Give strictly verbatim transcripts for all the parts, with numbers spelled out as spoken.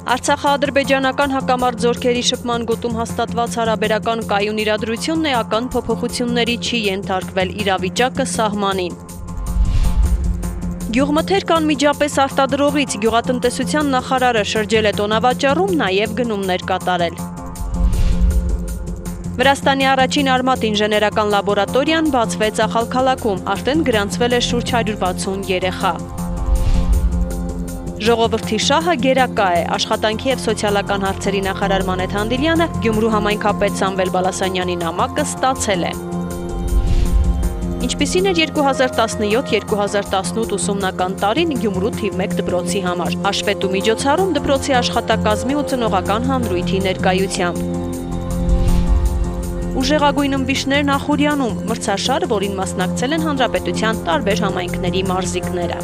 Արցախա-ադրբեջանական հակամարտ զորքերի շփման գոտում հաստատված հարաբերական կայուն իրադրությունն էական փոփոխությունների չի ենթարկվել, իրավիճակը սահմանին։ Գյուղմթերք անմիջապես արտադրողից գյուղատնտեսության նախարարը շրջել է տոնավաճառում, նաև գնումներ կատարել։ Վրաստանի առաջին արմատ ինժեներական լաբորատորիան բացվեց Ախալքալաքում, արդեն գրանցվել է շուրջ հարյուր վաթսուն երեխա։ Ժողովրդի շահը գերակա է, աշխատանքի և սոցիալական հարցերի նախարար Մանեթ Հանդիլյանը Գյումրու համայնքապետ Սամվել Բալասանյանի նամակը ստացել է։ Ինչպիսին էր երկու հազար տասնյոթ երկու հազար տասնութ ուսումնական տարին Գյումրու թիվ մեկ դպրոցի համար, հաշվետու միջոցառում դպրոցի աշխատակազմի ու ծնողական հանրույթի ներկայությամբ։ Ուժեղագույն ըմբիշներն Ախուրյանում, մրցաշար, որին մասնակցել են հանրապետության տարբեր համայնքների մարզիկները։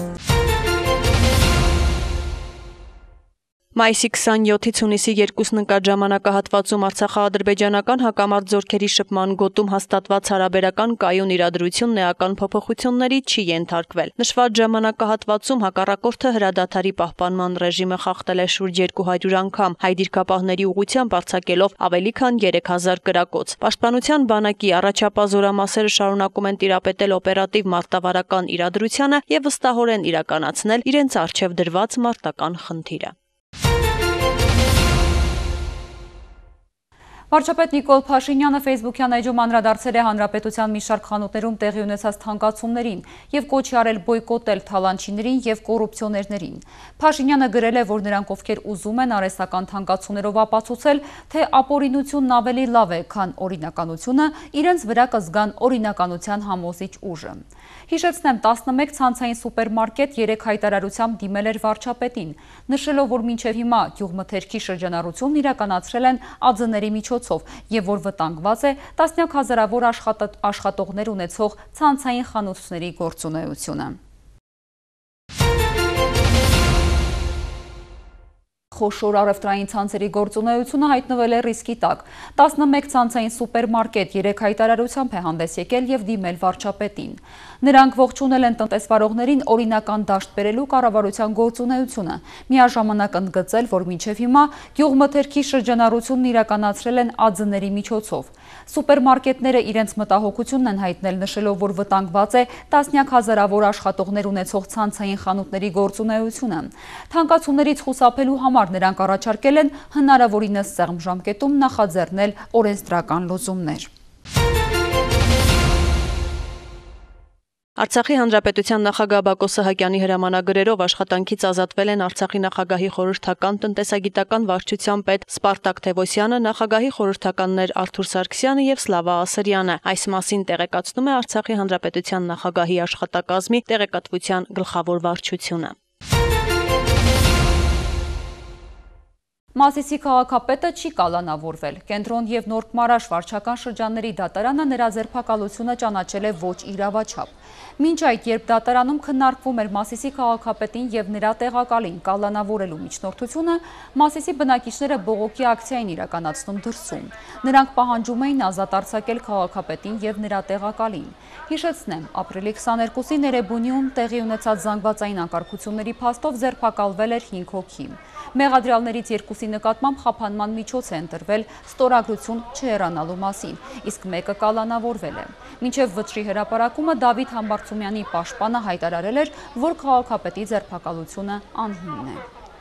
Մայիսի քսանյոթից հունիսի երկուսին ընկած ժամանակահատվածում արցախա-ադրբեջանական հակամարտ զորքերի շփման գոտում հաստատված հարաբերական կայուն իրադրությունն էական փոփոխությունների չի ենթարկվել։ Նշված ժամանակահատվածում հակառակորդը հրադադարի պահպանման ռեժիմը խախտել է շուրջ երկու հարյուր անգամ, հայ դիրքապահների ուղղությամբ արձակելով ավելի քան երեք հազար կրակոց։ Պաշտպանության բանակի առաջապահ զորամասերը շարունակում են տիրապետել օպերատիվ մարտավարական իրադրությանը և վստահորեն իրականացնել իրենց առջև դրված մարտական խնդիրը։ Վարչապետ Նիկոլ Փաշինյանը Facebook-յան էջում անդրադարձել է հանրապետության մի շարք խանութներում տեղի ունեցած թանկացումներին և կոչ արել բոյկոտել թալանչիներին և կոռուպցիոներներին։ Փաշինյանը գրել է, որ նրանք, ովքեր ուզում են արհեստական թանկացումներով ապացուցել, թե ապօրինությունն ավելի լավ է, քան օրինականությունը, իրենց վրա կզգան օրինականության համոզիչ ուժը։ Հիշեցնեմ, տասնմեկ ցանցային սուպերմարկետ երեք հայտարարությամբ դիմել էր վարչապետին, նշելով, որ մինչև հիմա գյուղմթերքի շրջանառությունն իրականացրել են ԱՁՆ-ների միջոցով և որ վտանգված է տասնյակ հազարավոր աշխատողներ ունեցող ցանցային խանութների գործունեությունը։ Խոշոր առևտրային ցանցերի գործունեությունը հայտնվել է ռիսկի տակ։ տասնմեկ ցանցային սուպերմարկետ երեք հայտարարությամբ է հանդես եկել և դիմել վարչապետին։ Նրանք ողջունել են տնտեսվարողներին օրինական դաշտ բերելու կառավարության գործունեությունը, միաժամանակ ընդգծել, որ մինչև հիմա գյուղմթերքի շրջանառությունն իրականացրել են ԱՁՆ-ների միջոցով։ Սուպերմարկետները իրենց մտահոգությունն են հայտնել, նշելով, որ վտանգված է տասնյակ հազարավոր աշխատողներ ունեցող ցանցային խանութների գործունեությունը։ Թանկացումներից խուսափելու համար նրանք առաջարկել են հնարավորինս սեղմ ժամկետում նախաձեռնել օրենսդրական լուծումներ։ Արցախի հանրապետության նախագահ Բակո Սահակյանի հրամանագրերով աշխատանքից ազատվել են Արցախի նախագահի խորհրդական տնտեսագիտական վարչության պետ Սպարտակ Թևոսյանը, նախագահի խորհրդականներ Արթուր Սարգսյանը և Սլավա Ասրյանը։ Այս մասին տեղեկացնում է Արցախի հանրապետության նախագահի աշխատակազմի տեղեկատվության գլխավոր վարչությունը։ Մասիսի քաղաքապետը չի կալանավորվել։ Կենտրոն և Նորք Մարաշ վարչական շրջանների դատարանը նրա ձերբակալությունը ճանաչել է ոչ իրավաչափ։ Մինչ այդ, երբ դատարանում քննարկվում էր Մասիսի քաղաքապետին և նրա տեղակալին կալանավորելու միջնորդությունը, Մասիսի բնակիչները բողոքի ակցիա են իրականացնում դրսում։ Նրանք պահանջում էին ազատ արձակել քաղաքապետին և նրա տեղակալին։ Հիշեցնեմ, ապրիլի քսաներկուսին Էրեբունիում տեղի ունեցած զանգվածային անկարգությունների փաստով ձերբակալվել էր հինգ հոգի։ Մեղադրյալներից երկուսի նկատմամբ խափանման միջոց է ընտրվել ստորագրություն չհեռանալու մասին, իսկ մեկը կալանավորվել է։ Մինչև վճռի հրապարակումը Դավիթ Համբարձումյանի պաշտպանը հայտարարել էր, որ քաղաքապետի ձերբակալությունը անհիմն է։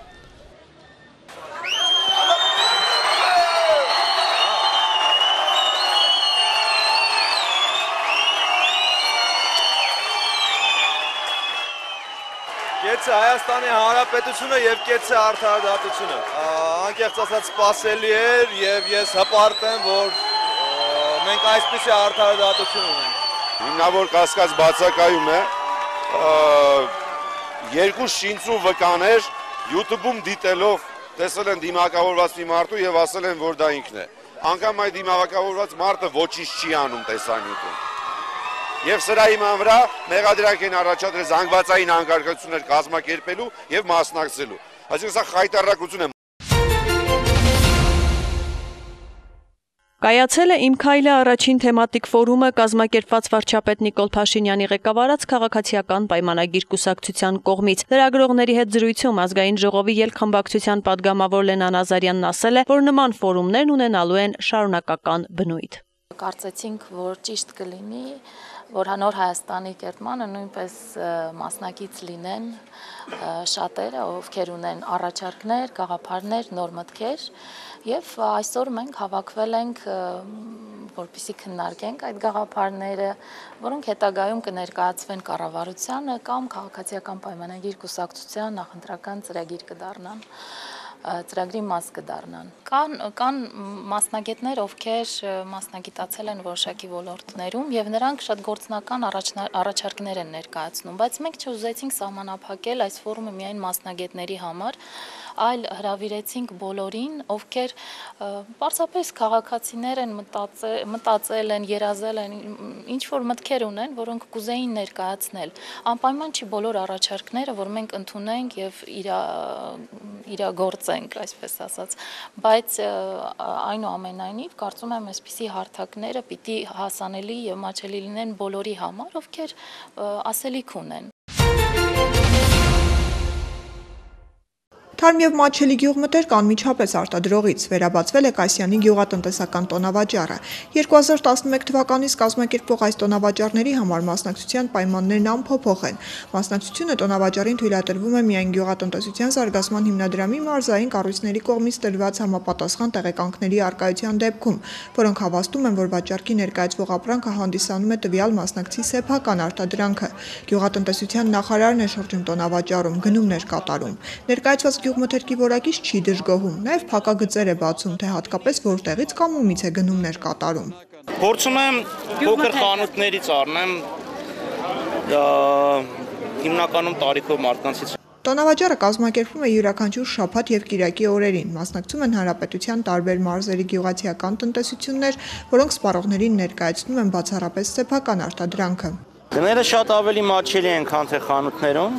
Կեցը Հայաստանի Հանրապետությունը և կեցը արդարադատությունը։ Անկեղծ ասած սպասելի էր և ես հպարտ եմ, որ մենք այսպիսի արդարադատություն ունենք։ Հիմնավոր կասկած բացակայում է, երկու շինծու վկաներ YouTube-ում դիտելով տեսել են դիմակավորված մի մարդու և ասել են, որ դա ինքն է։ Անգամ այդ դիմակավորված մարդը ոչինչ չի անում տեսանյութում։ Եվ սրա իման վրա մեղադրանք են առաջադրել զանգվածային անկարգություններ կազմակերպելու և մասնակցելու։ Այսինքն սա խայտառակություն է։ Կայացել է «Իմ քայլը» առաջին թեմատիկ ֆորումը կազմակերպված վարչապետ Նիկոլ Փաշինյանի ղեկավարած քաղաքացիական պայմանագիր կուսակցության կողմից։ Լրագրողների հետ զրույցում ազգային ժողովի ելքխմբակցության падգամավոր Լենան Ազարյանն ասել է, որ նման ֆորումներն ունենալու են շարունակական բնույթ։ Կարծեցինք, որ ճիշտ կլինի, որ Նոր Հայաստանի կերտմանը նույնպես մասնակից լինեն շատերը, ովքեր ունեն առաջարկներ, գաղափարներ, նոր մտքեր, եւ այսօր մենք հավաքվել ենք, որպեսզի քննարկենք այդ գաղափարները, որոնք հետագայում կներկայացվեն կառավարությանը կամ քաղաքացիական պայմանագիր կուսակցության նախընտրական ծրագիր կդառնան։ Ծրագրի մաս կդառնան։ Կան կան մասնագետներ, ովքեր մասնագիտացել են որոշակի ոլորտներում եւ նրանք շատ գործնական առաջարկներ են ներկայացնում, բայց մենք չուզեցինք սահմանափակել այս ֆորումը միայն մասնագետների համար, այլ հրավիրեցինք բոլորին, ովքեր պարզապես քաղաքացիներ են, մտածել են, երազել են, ինչ որ մտքեր ունեն, որոնք կուզեին ներկայացնել։ Անպայման չի բոլոր առաջարկները, որ մենք ընդունենք եւ իրագործենք, այսպես ասած, բայց այնուամենայնիվ կարծում եմ այսպիսի հարթակները պիտի հասանելի եւ մատչելի լինեն բոլորի համար, ովքեր ասելիք ունեն։ Թարմ եւ մատչելի գյուղմթերք անմիջապես արտադրողից վերաբացվել է Կասյանի գյուղատնտեսական տոնավաճառը։ երկու հազար տասնմեկ թվականից կազմակերպվող այս տոնավաճառների համար մասնակցության պայմաններն անփոփոխ են։ Մասնակցությունը տոնավաճառին թույլատրվում է միայն գյուղատնտեսության զարգացման հիմնադրամի մարզային կառույցների կողմից տրված համապատասխան տեղեկանքների առկայության դեպքում, որոնք հավաստում են, որ վաճառքի ներկայացվող ապրանքը հանդիսանում է տվյալ մասնակցի սեփական արտադրանքը։ Գյուղատնտեսության նախարարն է շրջում տոնավաճառում, գնումներ կատարում։ Ներկայացված գյուղմթերքի որակից չի դժգոհում, նաև փակագծեր է բացում, թե հատկապես որտեղից կամ ումից է գնումներ կատարում։ Փորձում եմ փոքր խանութներից առնեմ, հիմնականում տարիքով մարդկանցից։ Տոնավաճառը կազմակերպվում է յուրաքանչյուր շաբաթ եւ կիրակի օրերին, մասնակցում են հանրապետության տարբեր մարզերի գյուղացիական տնտեսություններ, որոնք սպառողներին ներկայացնում են բացառապես սեփական արտադրանքը։ Գները շատ ավելի մատչելի են, քան թե խանութներում։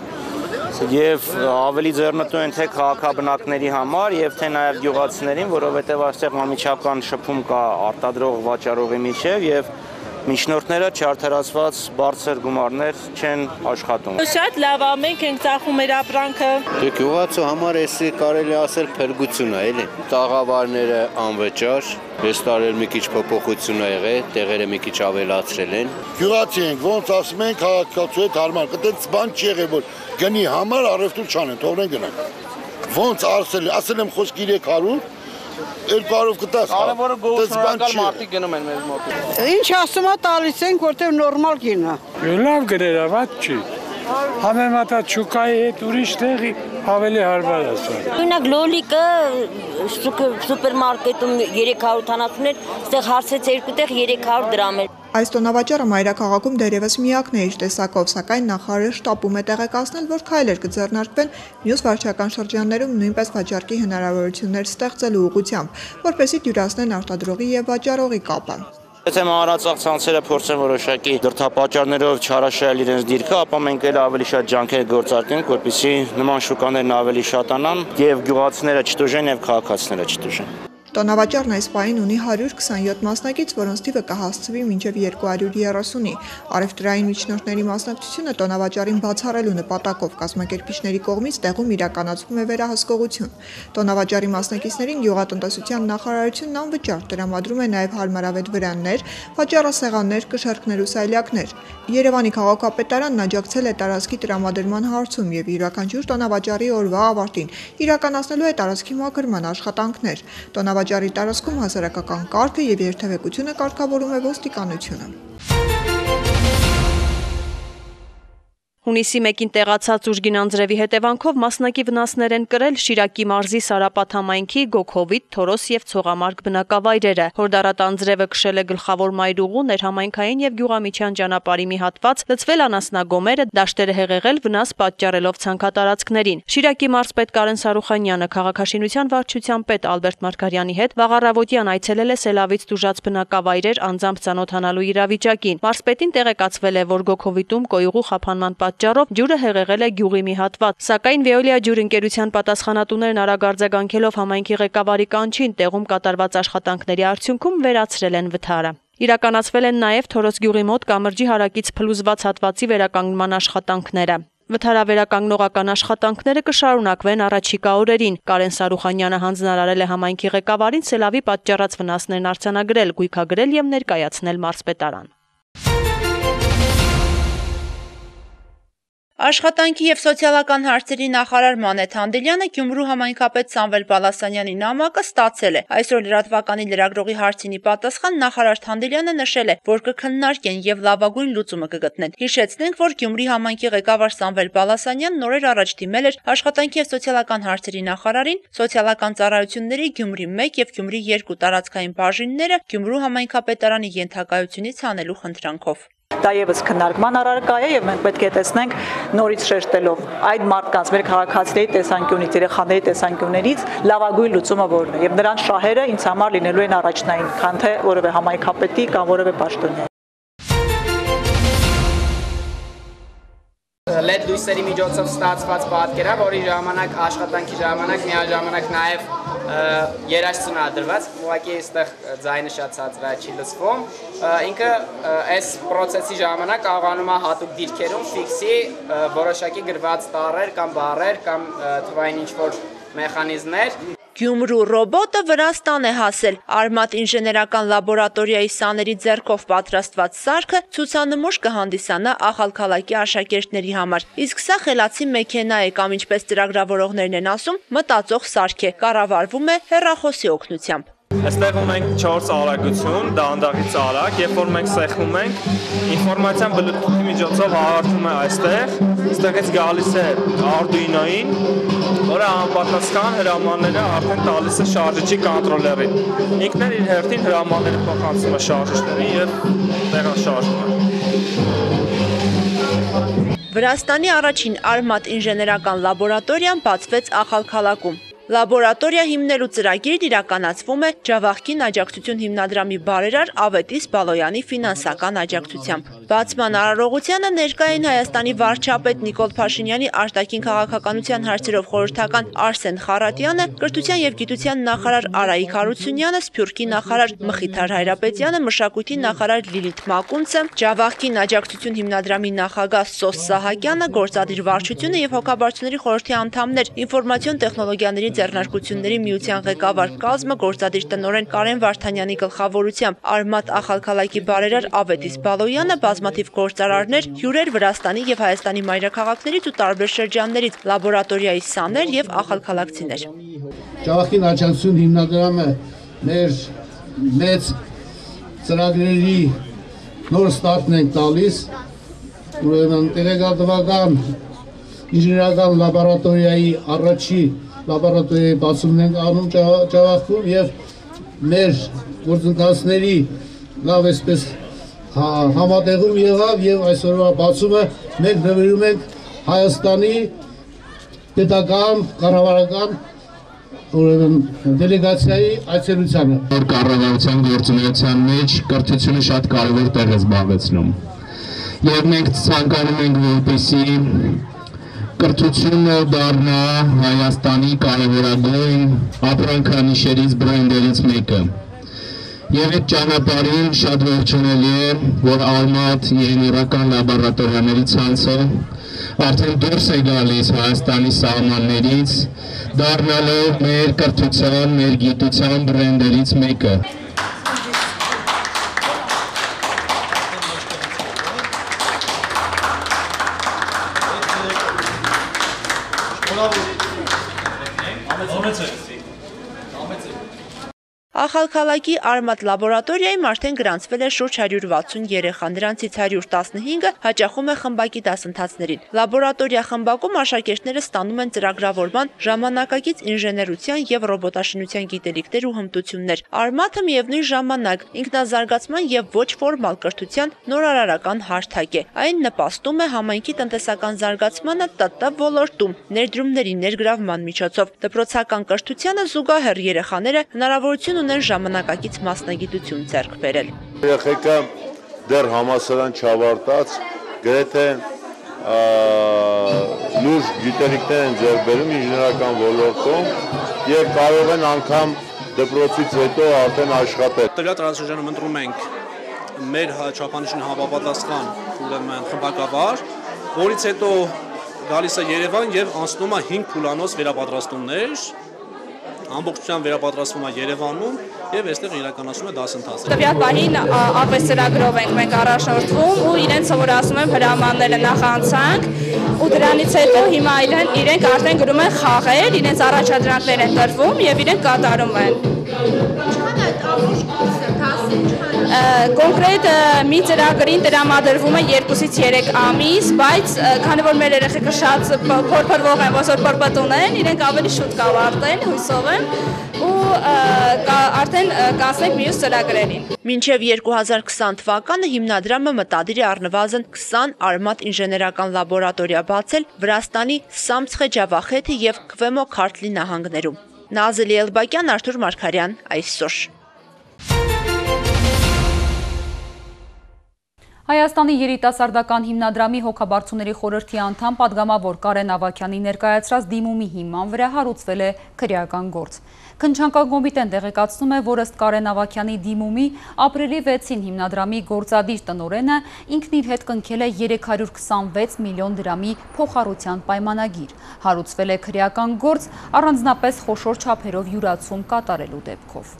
Եվ ավելի ձեռնտու են թե քաղաքաբնակների համար եւ թե նաեւ գյուղացիներին, որովհետեւ այստեղ անմիջական շփում կա արտադրող վաճառողի միջեւ եւ միջնորդները չարդարացված բարձր գումարներ չեն աշխատում։ Շատ լավ է, մենք ենք ծախում մեր ապրանքը։ Դե գյուղացու համար էսի կարելի ասել փրկություն է, էլի։ Տաղավարները անվճար, այս տարի մի քիչ փոփոխություն ա եղել, տեղերը մի քիչ ավելացրել են։ Գյուղացի ենք, ոնց ասում են, քաղաքացու հետ հարմար, այդպես բան չի եղել, որ գնի համար առևտուր չանեն, թողնեն գնան։ Ոնց ասել, ասել եմ խոսք երեք հարյուր երկու հարյուր կտաս։ Կարևորը գոհունակալ մարդիկ գնում են մեր մոտ։ Ինչ ասում է տալիս ենք, որտեղ նորմալ գին է։ Լավ գրերա, ված չի։ Համեմատած շուկայի հետ ուրիշ տեղի ավելի հարմար է սա։ Օրինակ լոլիկը սուպերմարկետում երեք հարյուր թանացուն էր, այստեղ հարցեց երկու տեղ երեք հարյուր դրամ էր։ Այս տոնավաճառը մայրաքաղաքում դերևս միակն է իր տեսակով, սակայն նախարարը շտապում է տեղեկացնել, որ քայլեր կձեռնարկվեն մյուս վարչական շրջաններում նույնպես վաճառքի հնարավորություններ ստեղծելու ուղղությամբ, որպեսզի դյուրացնեն արտադրողի եւ վաճառողի կապը։ Եթե մանրածախ ցանցերը փորձեն որոշակի դրդապատճառներով չարաշահել իրենց դիրքը, ապա մենք էլ ավելի շատ ջանքեր գործարկենք, որպեսզի նման շուկաներն ավելի շատանան եւ գյուղացիները չտուժեն եւ քաղաքացիները չտուժեն։ Տոնավաճառն այս պահին ունի հարյուր քսաներկու մասնակից, որոնց թիվը կհասցվի մինչև երկու հարյուր երեսունի։ Առևտրային միջնորդների մասնակցությունը տոնավաճառին բացառելու նպատակով կազմակերպիչների կողմից տեղում իրականացվում է վերահսկողություն։ Տոնավաճառի մասնակիցներին գյուղատնտեսության նախարարությունն անվճար տրամադրում է նաև հարմարավետ վրաններ, վաճառասեղաններ, կշեռքներ ու սայլակներ։ Երևանի քաղաքապետարանն աջակցել է տարածքի տրամադրման հարցում եւ յուրաքանչյուր տոնավաճառի օրվա ավարտին իրականացնելու է տարածքի մաքրման աշխատանքներ։ Տոնավաճառի տարածքում հասարակական կարգը եւ երթևեկությունը կարգավորում է ոստիկանությունը։ Հունիսի մեկին տեղացած ուժգին անձրևի հետևանքով մասնակի վնասներ են կրել Շիրակի մարզի Սարապատ համայնքի Գոքովիտ, Թորոս եւ Ցողամարկ բնակավայրերը։ Հորդառատ անձրևը քշել է գլխավոր մայրուղու, ներհամայնքային եւ գյուղամիջյան ճանապարհի մի հատված, լցվել անասնագոմերը, դաշտերը հեղեղել, վնաս պատճառելով ցանքատարածքներին։ Շիրակի մարզպետ Կարեն Սարուխանյանը քաղաքաշինության վարչության պետ Ալբերտ Մարգարյանի հետ վաղ առավոտյան այցելել է սելավից տուժած բնակավայրեր անձամբ ծանոթանալու իրավիճակին։ Մարզպետին տեղեկացվել է, որ Գոքովիտում կոյուղու խափանման պատճառով ջուրը հեղեղել է գյուղի մի հատված, սակայն Veolia ջուրընկերության պատասխանատուներն արագ արձագանքելով համայնքի ղեկավարի կանչին տեղում կատարված աշխատանքների արդյունքում վերացրել են վթարը։ Իրականացվել են նաև Թորոս գյուղի մոտ կամրջի հարակից փլուզված հատվածի վերականգնման աշխատանքները։ Վթարավերականգնողական աշխատանքները կշարունակվեն առաջիկա օրերին։ Կարեն Սարուխանյանը հանձնարարել է համայնքի ղեկավարին սելավի պատճառած վնասներն արձանագրել, գույքագրել եւ ներկայացնել մարզպետարան։ Աշխատանքի և սոցիալական հարցերի նախարար Մանեթ Հանդելյանը Գյումրու համայնքապետ Սամվել Պալասանյանի նամակը ստացել է։ Այսօր լրատվականի լրագրողի հարցինի պատասխան նախարար Հանդելյանը նշել է, որ կքննարկեն և լավագույն լուծումը կգտնեն։ Հիշեցնենք, որ Գյումրի համայնքի ղեկավար Սամվել Պալասանյանն օրեր առաջ դիմել էր աշխատանքի և սոցիալական հարցերի նախարարին սոցիալական ծառայությունների Գյումրի մեկ և Գյումրի երկու տարածքային բաժինները Գյումրու համայնքապետարանի ենթակայությունից հանելու խնդրանքով։ Դա եւս քննարկման առարկա է եւ մենք պետք է տեսնենք նորից շեշտելով այդ մարդկանց մեր քաղաքացիների տեսանկյունից, երեխաների տեսանկյուններից լավագույն լուծումը որն է եւ նրանց շահերը ինձ համար լինելու են առաջնային, քան թե որևէ համայնքապետի կամ որևէ պաշտոնյա։ Լեդ լույսերի միջոցով ստացված պատկերա, որի ժամանակ աշխատանքի ժամանակ միաժամանակ նաև երաշխությունադրված, ուղղակի այստեղ ձայնը շատ ցածր է, չի լսվում։ Ինքը այս process-ի ժամանակ կարողանում է հատուկ դիրքերում ֆիքսի որոշակի գրված տառեր կամ բառեր կամ թվային ինչ-որ մեխանիզմներ։ Գյումրու ռոբոտը Վրաստան է հասել։ Արմատ ինժեներական լաբորատորիայի սաների ձեռքով պատրաստված սարքը ցուցանմուշ կհանդիսանա աղալքալակի աշակերտների համար։ Իսկ սա խելացի մեքենա է կամ ինչպես ծրագրավորողներն են ասում, մտածող սարք է, կառավարվում է հեռախոսի օգնությամբ։ Այստեղ ունենք չորս արագություն, դանդաղից արագ, երբ որ մենք սեղմում ենք, ինֆորմացիան Bluetooth-ի միջոցով հաղորդվում է այստեղ, այստեղից գալիս է Arduino-ին, որը անպատասխան հրամանները արդեն տալիս է շարժիչի կոնտրոլերին։ Ինքն էլ իր հերթին հրամանները փոխանցում է շարժիչներին եւ տեղաշարժում է։ Վրաստանի առաջին Արմատ ինժեներական լաբորատորիան բացվեց Ախալքալակում։ Լաբորատորիա հիմնելու ծրագիրն իրականացվում է Ջավախքին աջակցություն հիմնադրամի բարերար Ավետիս Բալոյանի ֆինանսական աջակցությամբ։ Բացման արարողությանը ներկա էին Հայաստանի վարչապետ Նիկոլ Փաշինյանի արտաքին քաղաքականության հարցերով խորհրդական Արսեն Խարատյանը, կրթության և գիտության նախարար Արայիկ Հարությունյանը, Սփյուռքի նախարար Մխիթար Հայրապետյանը, մշակույթի նախարար Լիլիթ Մակունցը, Ջավախքին աջակցություն հիմնադրամի նախագահ Սոս Սահակյանը, գործադիր վարչությունը և հոգաբարձուների խորհրդի անդամներ, ինֆորմացիոն տեխնոլոգիաների ձեռնարկությունների միության ղեկավար կազմը գործադիր տնօրեն Կարեն Վարդանյանի գլխավորությամբ Արմատ Ախալքալակի բարերար Ավետիս Բալոյանը, բազմաթիվ գործարարներ, հյուրեր Վրաստանի և Հայաստանի մայրաքաղաքներից ու տարբեր շրջաններից, լաբորատորիայի սաներ և ախալքալակցիներ։ Ջավախքին աջակցություն հիմնադրամը մեր մեծ ծրագրերի նոր ստարտն ենք տալիս, ուրեմն տեղեկատվական ինժեներական լաբորատորիայի առաջի լաբորատորիայի բացումն ենք անում Ջավախքում և մեր գործընթացների լավ այսպես համատեղում եղավ և այսօրվա բացումը մենք նվիրում ենք Հայաստանի պետական կառավարական դելեգացիայի այցելությանը։ Կառավարության գործունեության մեջ կրթությունը շատ կարևոր տեղ է զբաղեցնում։ Եվ մենք ցանկանում ենք, որպեսզի կրթությունը դառնա Հայաստանի կարևորագույն ապրանքանիշերից բրենդերից մեկը։ Եվ այդ ճանապարհին շատ ողջունելի է, որ Արմատ ինժեներական լաբորատորիաների ցանցը արդեն դուրս է գալիս Հայաստանի սահմաններից, դառնալով մեր կրթության, մեր գիտության բրենդերից մեկը։ Ախալքալակի Արմատ լաբորատորիայում արդեն գրանցվել է շուրջ հարյուր վաթսուն երեխա, նրանցից հարյուր տասնհինգը հաճախում է խմբակի դասընթացներին։ Լաբորատորիա խմբակում աշակերտները ստանում են ծրագրավորման, ժամանակակից ինժեներության և ռոբոտաշինության գիտելիքներ ու հմտություններ։ Արմաթը միևնույն ժամանակ ինքնազարգացման և ոչ ֆորմալ կրթության նորարարական հարթակ է։ Այն նպաստում է համայնքի տնտեսական զարգացմանը ՏՏ ոլորտում ներդրումների ներգրավման միջոցով։ Դպրոցական կրթությանը զուգահեռ երեխաները հնարավորություն ունեն ժամանակակից մասնագիտություն ձեռք բերել։ Երեխեքը դեռ համալսարան չավարտած գրեթե լուրջ գիտելիքներ են ձեռք բերում ինժեներական ոլորտում եւ կարող են անգամ դպրոցից հետո արդեն աշխատել։ Տվյալ տարածաշրջանում ընտրում ենք մեր չափանիշին համապատասխան ուրեմն խմբակավար, որից հետո գալիս է Երևան եւ անցնում է հինգ փուլանոց վերապատրաստումներ, ամբողջությամբ վերապատրաստվում է Երևանում եւ այստեղ իրականացում է դասընթացը։ Տվյալ պահին ապես ծրագրով ենք մենք առաջնորդվում ու իրենց սովորացնում են հրամանները նախանցանք ու դրանից հետո հիմա իրենք արդեն գրում են խաղեր, իրենց առաջադրանքներ են տրվում եւ իրենք կատարում են։ Ինչքան է ամբողջ կուրսը, դասը ինչքան։ Կոնկրետ մի ծրագրին տրամադրվում է երկուսից երեք ամիս, բայց քանի որ մեր երեխեքը շատ փորփրվող են, ոնց որ պրպտուն են, իրենք ավելի շուտ կավարտեն, հույսով եմ ու արդեն կանցնենք մյուս ծրագրերին։ Մինչև երկու հազար քսան թվականը հիմնադրամը մտադիր է առնվազն քսան արմատ ինժեներական լաբորատորիա բացել Վրաստանի Սամցխե Ջավախեթի և Քվեմո Քարթլի նահանգներում։ Նազելի Էլբակյան, Արթուր Մարգարյան, այսօր։ Հայաստանի երիտասարդական հիմնադրամի հոգաբարձուների խորհրդի անդամ պատգամավոր Կարեն Ավագյանի ներկայացրած դիմումի հիման վրա հարուցվել է քրեական գործ։ Քննչական կոմիտեն տեղեկացնում է, որ ըստ Կարեն Ավագյանի դիմումի ապրիլի վեցին հիմնադրամի գործադիր տնօրենը ինքն իր հետ կնքել է երեք հարյուր քսանվեց միլիոն դրամի փոխառության պայմանագիր։ Հարուցվել է քրեական գործ առանձնապես խոշոր չափերով յուրացում կատարելու դեպքով։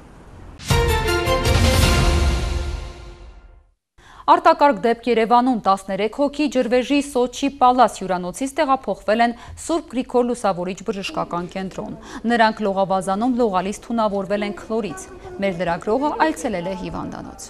Արտակարգ դեպք Երևանում տասներեք հոգի ջրվեժի Սոչի Պալաս հյուրանոցից տեղափոխվել են Սուրբ Գրիգոր Լուսավորիչ բժշկական կենտրոն։ Նրանք լողավազանում լողալիս թունավորվել են քլորից։ Մեր լրագրողը այցելել է հիվանդանոց։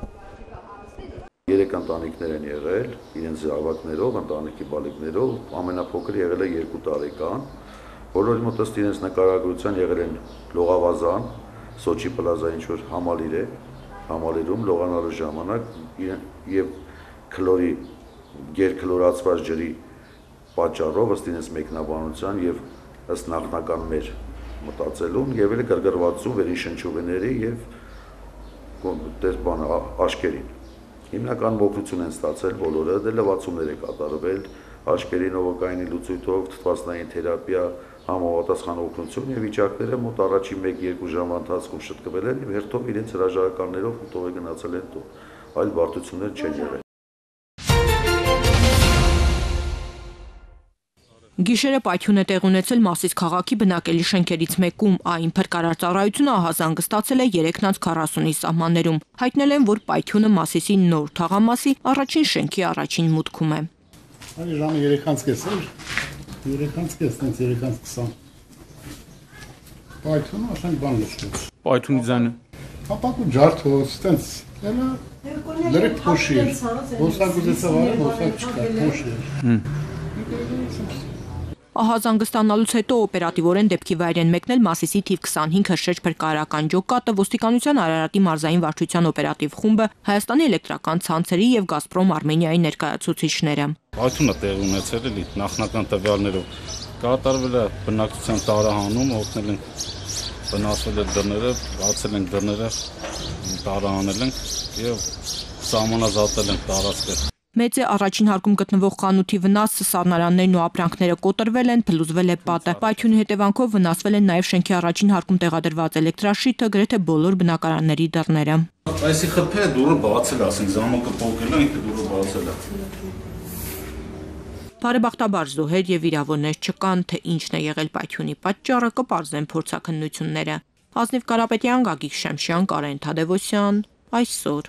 Երեք ընտանիքներ են եղել, իրենց զավակներով, ընտանիքի բալիկներով, ամենափոքրը եղել է երկու տարեկան, բոլորի մոտ ըստ իրենց նկարագրության եղել են լողավազան, Սոչի Պլազա ինչ-որ համալիր է, համալիրում լողանալու ժամանակ եւ քլորի գերքլորացված ջրի պատճառով ըստ իրենց մեկնաբանության եւ ըստ նախնական մեր մտածելուն եղել է գրգռվածում վերին շնչուղիների եւ բան աշկերին։ Հիմնական օգնություն են ստացել բոլորը, դե լվացումներ է կատարվել, աշկերի նովոկայինի լուծույթով, թթվածնային թերապիա, համապատասխան օգնություն եւ վիճակները մոտ առաջին մեկ-երկու ժամ ընթացքում շտկվել են եւ հերթով իրենց հրաժարականներով ուտով է գնացել են տուն։ Այլ բարդություններ չեն եղել։ Գիշերը պայթյուն է տեղ ունեցել Մասիս քաղաքի բնակելի շենքերից մեկում, այն փրկարար ծառայությունը ահազանգստացել է երեքն անց քառասունի սահմաններում։ Հայտնել են, որ պայթյունը Մասիսի նոր թաղամասի առաջին շենքի առաջին մուտքում է։ Այ ժամը երեք անց կես էր, երեք անց կես, տենց երեք անց քսան։ Պայթյունը ասենք բան լսվեց։ Պայթյունի ձայնը։ Հապակու ջարդոց, տենց, ելա լրիվ փոշի էր, ոսակ ուզեցավ արել, ոսակ չկա, փոշի էր։ Ահազանգստանալուց հետո օպերատիվորեն դեպքի վայր են մեկնել Մասիսի թիվ քսանհինգ հրշեջ փրկարարական ջոկատը, ոստիկանության Արարատի մարզային վարչության օպերատիվ խումբը, Հայաստանի էլեկտրական ցանցերի եւ Գազպրոմ Արմենիայի ներկայացուցիչները։ Պայթյունը տեղ ունեցել էլի նախնական տվյալներով կատարվել է բնակչության տարահանում, օգնել են վնասվել է դռները, բացել են դռները, տարահանել են եւ սահմանազատել են տարածքը։ Մեծ է առաջին հարկում գտնվող խանութի վնասը, սառնարաններն ու ապրանքները կոտրվել են, փլուզվել է պատը։ Պայթյունի հետևանքով վնասվել են նաև շենքի առաջին հարկում տեղադրված էլեկտրաշիթը, գրեթե բոլոր բնակարանների դռները։ Այսի խփը դուրը բացել է, ասենք ժամանակը փոկել է, ինքը դուրը բացել է։ Բարեբախտաբար զոհեր եւ վիրավորներ չկան, թե ինչն է եղել պայթյունի պատճառը, կպարզեն փորձաքննությունները։ Ազնիվ Կարապետյան, Գագիկ Շեմշյան, Կարեն Թադևոսյան, այսօր։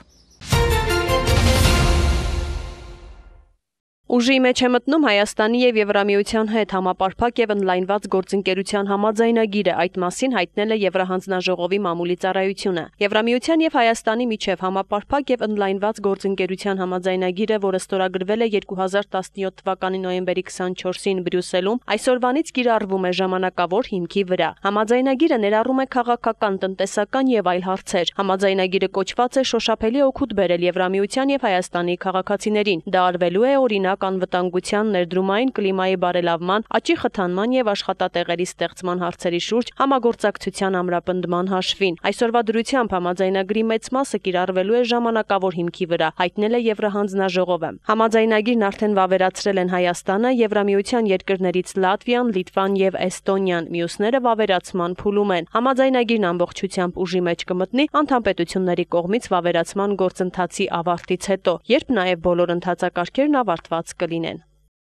Ուժի մեջ է մտնում Հայաստանի եւ Եվրամիության հետ համապարփակ եւ ընդլայնված գործընկերության համաձայնագիրը, այդ մասին հայտնել է Եվրահանձնաժողովի մամուլի ծառայությունը։ Եվրամիության եւ Հայաստանի միջև համապարփակ եւ ընդլայնված գործընկերության համաձայնագիրը, որը ստորագրվել է երկու հազար տասնյոթ թվականի նոյեմբերի քսանչորսին Բրյուսելում, այսօրվանից կիրառվում է ժամանակավոր հիմքի վրա։ Համաձայնագիրը ներառում է քաղաքական, տնտեսական եւ այլ հարցեր։ Համաձայնագիրը կոչված է շոշափելի օգուտ բերել Եվրամիության եւ Հայաստանի քաղաքացիներին։ Դա արվելու է օրինակ ժամանակ անվտանգության, ներդրումային կլիմայի բարելավման, աճի խթանման եւ աշխատատեղերի ստեղծման հարցերի շուրջ համագործակցության ամրապնդման հաշվին։ Այսօրվա դրությամբ համաձայնագրի մեծ մասը կիրառվելու է ժամանակավոր հիմքի վրա, հայտնել է Եվրահանձնաժողովը։ Համաձայնագիրն արդեն վավերացրել են Հայաստանը, Եվրամիության երկրներից Լատվիան, Լիտվան եւ Էստոնիան, մյուսները վավերացման փուլում են։ Համաձայնագիրն ամբողջությամբ ուժի մեջ կմտնի անդամպետությունների կողմից վավերացման գործընթացի ավարտից հետո, երբ նաև բոլոր ընթացակարգերն ավարտված կլինեն։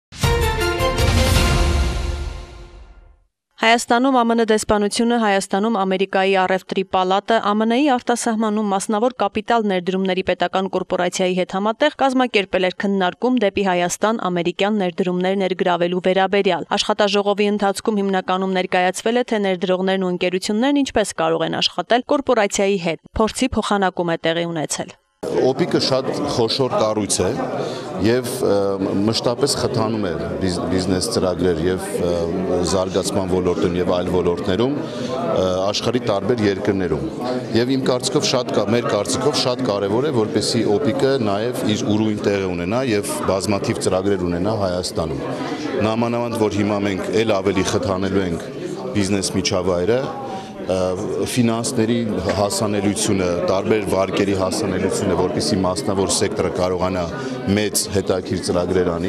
Հայաստանում ԱՄՆ դեսպանությունը, Հայաստանում Ամերիկայի առևտրի պալատը, ԱՄՆ-ի արտասահմանում մասնավոր կապիտալ ներդրումների պետական կորպորացիայի հետ համատեղ կազմակերպել էր քննարկում դեպի Հայաստան ամերիկյան ներդրումներ ներգրավելու վերաբերյալ։ Աշխատաժողովի ընթացքում հիմնականում ներկայացվել է, թե ներդրողներն ու ընկերություններն ինչպես կարող են աշխատել կորպորացիայի հետ։ Փորձի փոխանակում է տեղի ունեցել։ օպիկը շատ խոշոր կառույց է եւ մշտապես խթանում է բիզնես ծրագրեր եւ զարգացման ոլորտում եւ այլ ոլորտներում աշխարհի տարբեր երկրներում եւ իմ կարծիքով շատ մեր կարծիքով շատ կարեւոր է որպեսզի օպիկը նաեւ իր ուրույն տեղը ունենա եւ բազմաթիվ ծրագրեր ունենա Հայաստանում նամանավանդ որ հիմա մենք ել ավելի խթանելու ենք բիզնես միջավայրը ֆինանսների հասանելիությունը, տարբեր վարկերի հասանելիությունը, որպեսզի մասնավոր սեկտորը կարողանա մեծ հետաքրքիր ծրագրեր անի։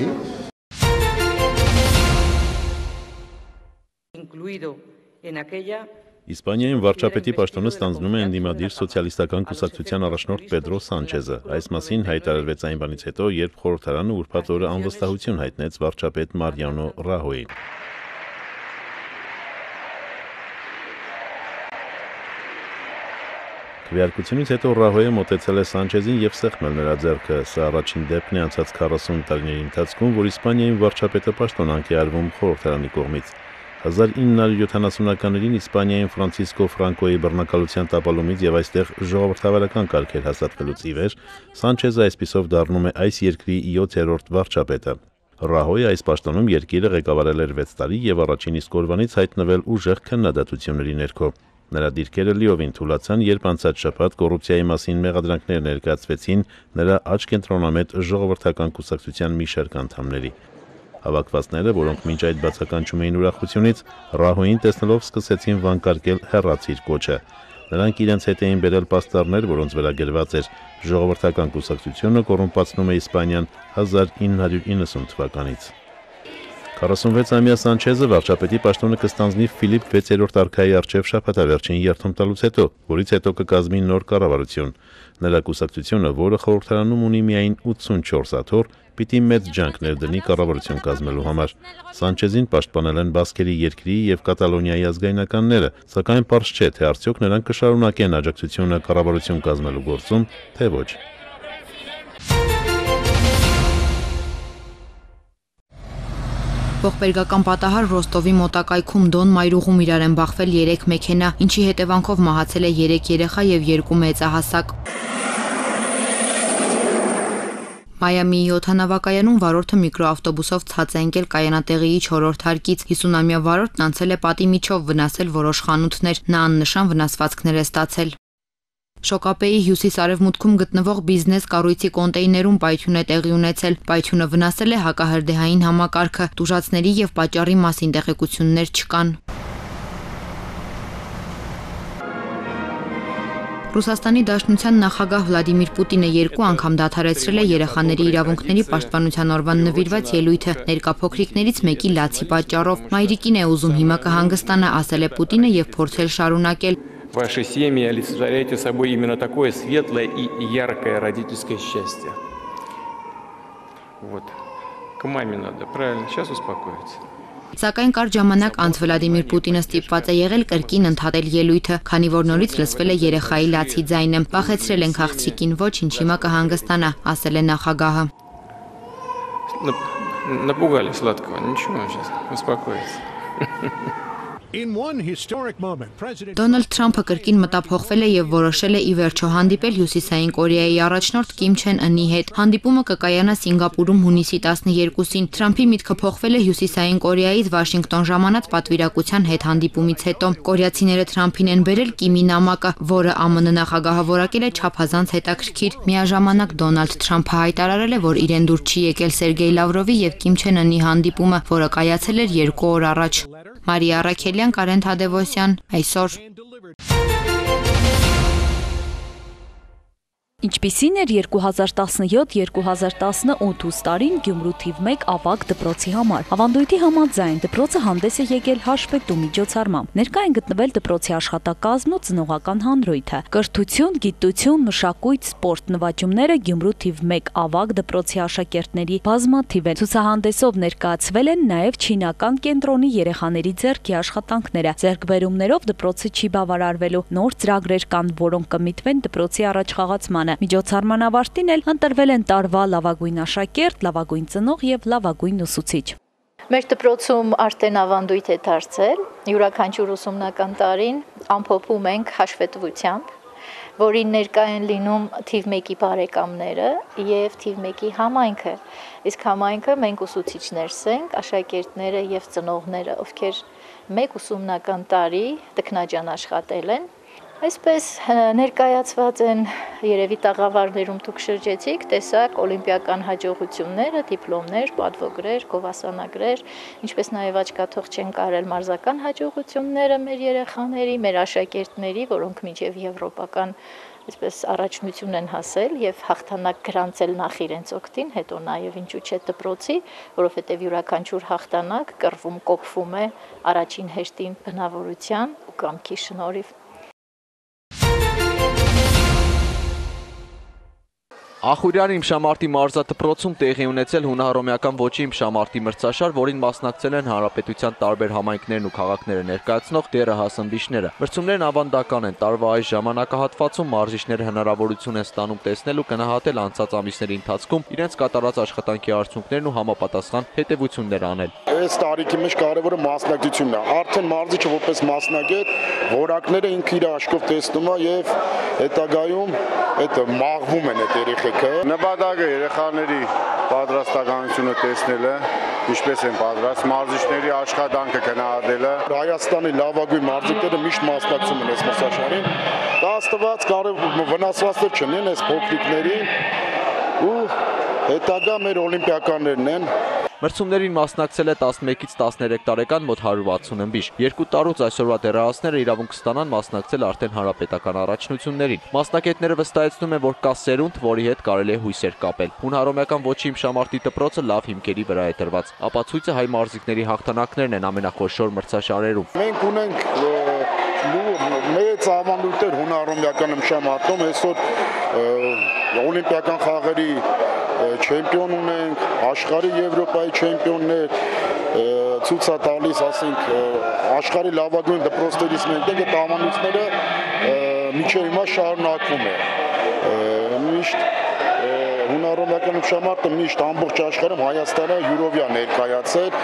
Իսպանիայում վարչապետի պաշտոնը ստանձնում է ընդդիմադիր սոցիալիստական կուսակցության առաջնորդ Պեդրո Սանչեզը։ Այս մասին հայտարարվեց այն բանից հետո, երբ խորհրդարանը ուրբաթ օրը անվստահություն հայտնեց վարչապետ Մարիանո Ռահոյին։ Քվեարկությունից հետո Ռահոյը մոտեցել է Սանչեզին եւ սեղմել նրա ձեռքը։ Սա առաջին դեպքն է անցած քառասուն տարիների ընթացքում, որ Իսպանիայում վարչապետը պաշտոնանկ է արվում խորհրդարանի կողմից։ հազար ինը հարյուր յոթանասունականներին Իսպանիայում Ֆրանցիսկո Ֆրանկոյի բռնակալության տապալումից եւ այստեղ ժողովրդավարական կարգեր հաստատվելուց ի վեր Սանչեզը այսպիսով դառնում է այս երկրի յոթերորդ վարչապետը։ Ռահոյը այս պաշտոնում երկիրը ղեկավարել էր վեց տարի եւ առաջին իսկ օրվանից հայտնվել ուժեղ քննադատությունների ներքո։ Նրա դիրքերը լիովին թուլացան, երբ անցած շաբաթ կոռուպցիայի մասին մեղադրանքներ ներկայացվեցին նրա աճ կենտրոնամետ ժողովրդական կուսակցության մի շարք անդամների։ Հավաքվածները, որոնք մինչ այդ բացականչում էին ուրախությունից, Ռահոյին տեսնելով սկսեցին վանկարկել հեռացիր կոչը։ Նրանք իրենց հետ էին բերել պաստառներ, որոնց վրա գրված էր ժողովրդական կուսակցությունը կոռումպացնում է Իսպանիան հազար ինը հարյուր իննսուն թվականից։ քառասունվեցամյա Սանչեզը վարչապետի պաշտոնը կստանձնի Ֆիլիպ վեցերորդ արքայի առջև շաբաթավերջին երդում տալուց հետո, որից հետո կկազմի նոր կառավարություն։ Նրա կուսակցությունը, որը խորհրդարանում ունի միայն ութսունչորս աթոռ, պիտի մեծ ջանք ներդնի կառավարություն կազմելու համար։ Սանչեզին պաշտպանել են Բասկերի երկրի եւ Կատալոնիայի ազգայնականները, սակայն պարզ չէ, թե արդյոք նրանք կշարունակեն աջակցությունը կառավարություն կազմելու գործում, թե ոչ։ Ողբերգական պատահար Ռոստովի մոտակայքում Դոն մայրուղում իրար են բախվել երեք մեքենա, ինչի հետևանքով մահացել է երեք երեխա եւ երկու մեծահասակ։ Մայամիի օդանավակայանում վարորդը միկրոավտոբուսով ցած է ընկել կայանատեղիի չորրորդ հարկից։ հիսուն-ամյա վարորդն անցել է պատի միջով, վնասել որոշ խանութներ, նա աննշան վնասվածքներ է ստացել։ Շոկապեի հյուսիս-արևմուտքում գտնվող բիզնես կառույցի կոնտեյներում պայթյուն է տեղի ունեցել։ Պայթյունը վնասել է հակահրդեհային համակարգը, տուժածների եւ պատճառի մասին տեղեկություններ չկան։ Ռուսաստանի Դաշնության նախագահ Վլադիմիր Պուտինը երկու անգամ դադարեցրել է երեխաների իրավունքների паштպանության օրվան նվիրված ելույթը ներկա փոքրիկներից մեկի լացի պատճառով։ Մայրիկին է ուզում հիմա կհանգստանա, ասել է Պուտինը եւ փորձել շարունակել։ Ваши семьи олицетворяете собой именно такое светлое и яркое родительское счастье. Вот. К маме надо, правильно, сейчас успокоиться. Սակայն կարճ ժամանակ անց Վլադիմիր Պուտինը ստիպված է եղել կրկին ընդհատել ելույթը, քանի որ норից լսվել է երեխայի լացի ձայնը։ Վախեցրել ենք աղջիկին, ոչինչ, հիմա կհանգստանա, ասել է նախագահը։ Напугали сладкого, ничего, сейчас успокоится. Դոնալդ Թրամփը կրկին մտափոխվել է եւ որոշել է ի վերջո հանդիպել Հյուսիսային Կորեայի առաջնորդ Կիմ Չեն Ընի հետ։ Հանդիպումը կկայանա Սինգապուրում հունիսի տասներկուսին։ Թրամփի միտքը փոխվել է Հյուսիսային Կորեայից Վաշինգտոն ժամանած պատվիրակության հետ հանդիպումից հետո։ Կորեացիները Թրամփին են բերել Կիմի նամակը, որը ԱՄՆ նախագահը որակել է չափազանց հետաքրքիր։ Միաժամանակ Դոնալդ Թրամփը հայտարարել է, որ իրեն դուր չի եկել Սերգեյ Լավրովի եւ Կիմ Չեն Ընի հանդիպումը, որը կայացել էր երկու օր առաջ։ Մարիա Արաքելյան, Կարեն Թադևոսյան, այսօր։ Ինչպիսին էր երկու հազար տասնյոթ երկու հազար տասնութ տարին Գյումրու թիվ մեկ ավագ դպրոցի համար։ Ավանդույթի համաձայն դպրոցը հանդես է եկել հաշվետու միջոցառմամբ։ Ներկա են գտնվել դպրոցի աշխատակազմն ու ծնողական հանրույթը։ Կրթություն, գիտություն, մշակույթ, սպորտ նվաճումները Գյումրու թիվ մեկ ավագ դպրոցի աշակերտների բազմաթիվ են։ Ցուցահանդեսով ներկայացվել են նաև չինական կենտրոնի երեխաների ձեռքի աշխատանքները։ Ձեռքբերումներով դպրոցը չի բավարարվելու։ Նոր ծրագրեր կան, որոնք կմիտվեն դպրոցի առաջխաղացմանը։ Միջոցառման ավարտին էլ ընտրվել են տարվա լավագույն աշակերտ, լավագույն ծնող եւ լավագույն ուսուցիչ։ Մեր դպրոցում արդեն ավանդույթ է դարձել, յուրաքանչյուր ուսումնական տարին ամփոփում ենք հաշվետվությամբ, որին ներկա են լինում թիվ մեկի բարեկամները եւ թիվ մեկի համայնքը։ Իսկ համայնքը մենք ուսուցիչներս ենք, աշակերտները եւ ծնողները, ովքեր մեկ ուսումնական տարի տքնաջան աշխատել են։ Այսպես ներկայացված են երևի տաղավարներում դուք շրջեցիք, տեսակ օլիմպիական հաջողությունները, դիպլոմներ, պատվոգրեր, գովասանագրեր, ինչպես նաև աչքաթող չեն կարել մարզական հաջողությունները մեր երեխաների, մեր աշակերտների, որոնք մինչև եվրոպական այսպես առաջնություն են հասել եւ հաղթանակ գրանցել նախ իրենց օգտին, հետո նաև ինչու՞ չէ դպրոցի, որովհետեւ յուրաքանչյուր հաղթանակ կռվում կոփվում է առաջին հերթին բնավորության ու կամքի շնորհիվ։ Ախուրյան իմշամարտի մարզադպրոցում տեղի ունեցել հունահռոմեական ոճի իմշամարտի մրցաշար, որին մասնակցել են հանրապետության տարբեր համայնքներն ու քաղաքները ներկայացնող դեռահաս ըմբիշները։ Մրցումներն ավանդական են, տարվա այս ժամանակահատվածում մարզիչները հնարավորություն են ստանում տեսնել ու գնահատել անցած ամիսների ընթացքում իրենց կատարած աշխատանքի արդյունքներն ու համապատասխան հետևություններ անել։ Այս տարիքի մեջ կարևորը մասնակցությունն է։ Արդեն մարզիչը որպես մասնագետ որակները ինքը իր աչքով տեսնում է եւ հետագայում այդ մաղվում են այդ երեխեքը։ Նպատակը երեխաների պատրաստականությունը տեսնելը, ինչպես են պատրաստ, մարզիչների աշխատանքը գնահատելը։ Հայաստանի լավագույն մարզիկները միշտ մասնակցում են այս մրցաշարին։ Դա աստված կարևոր վնասվածքներ չունեն այս փոքրիկներին ու հետագա մեր օլիմպիականներն են։ Մրցումներին մասնակցել է տասնմեկից տասներեք տարեկան մոտ հարյուր ութսուն ըմբիշ։ Երկու տարուց այսօրվա դեռահասները իրավունք կստանան մասնակցել արդեն հանրապետական առաջնություններին։ Մասնակիցները վստահեցնում են, որ կա սերունդ, որի հետ կարելի է հույսեր կապել։ Հունահռոմեական ոճի իմշամարտի դպրոցը լավ հիմքերի վրա է դրված։ Ապացույցը հայ մարզիկների հաղթանակներն են ամենախոշոր մրցաշարերում։ Մենք ունենք մեծ ավանդույթներ հունահռոմեական իմշամարտում, այսօր օլիմպիական խաղերի չեմպիոն ունենք, աշխարհի Եվրոպայի չեմպիոններ, ցույց է տալիս, ասենք, աշխարհի լավագույն դպրոցներից մեկն է, այդ ամանույցները մինչև հիմա շարունակվում է։ Միշտ հունահռոմեական իմշամարտը միշտ ամբողջ աշխարհում Հայաստանը յուրովյա ներկայացել։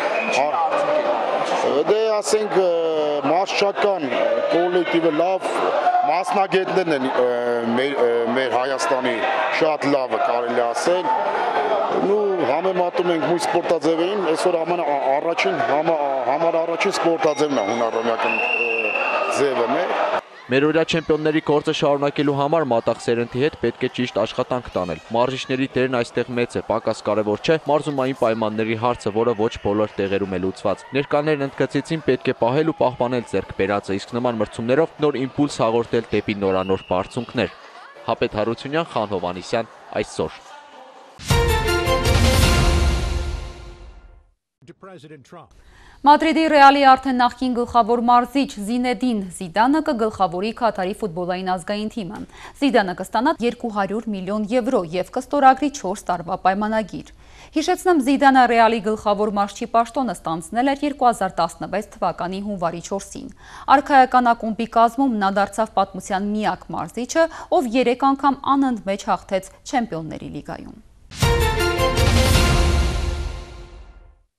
Դե ասենք մարզչական կոլեկտիվը լավ, մասնագետներն են մեր Հայաստանի շատ լավը կարելի ասել։ Ու համեմատում ենք մույս սպորտաձևերին, այսօր առաջին համար առաջին սպորտաձևն է հունահռոմեական ձևը մեր։ Մերօրյա չեմպիոնների գործը շարունակելու համար մատաղ սերնդի հետ պետք է ճիշտ աշխատանք տանել։ Մարզիչների դերն այստեղ մեծ է, պակաս կարևոր չէ մարզումային պայմանների հարցը, որը ոչ բոլոր տեղերում է լուծված։ Ներկաներն ընդգծեցին պետք է պահել ու պահպանել ձեռք բերածը, իսկ նման մրցումներով նոր իմպուլս հաղորդել դեպի նորանոր բարձունքներ։ Հապետ Հարությունյան, Խան Հովհաննիսյան, այսօր։ Մադրիդի Ռեալի արդեն նախկին գլխավոր մարզիչ Զինեդին Զիդանը կգլխավորի Քաթարի ֆուտբոլային ազգային թիմը։ Զիդանը կստանա երկու հարյուր միլիոն եվրո եւ կստորագրի չորս տարվա պայմանագիր։ Հիշեցնեմ, Զիդանը Ռեալի գլխավոր մարզչի պաշտոնը ստանձնել էր երկու հազար տասնվեց թվականի հունվարի չորսին։ Արքայական ակումբի կազմում նա դարձավ պատմության միակ մարզիչը, ով երեք անգամ անընդմեջ հաղթեց Չեմպիոնների լիգայում։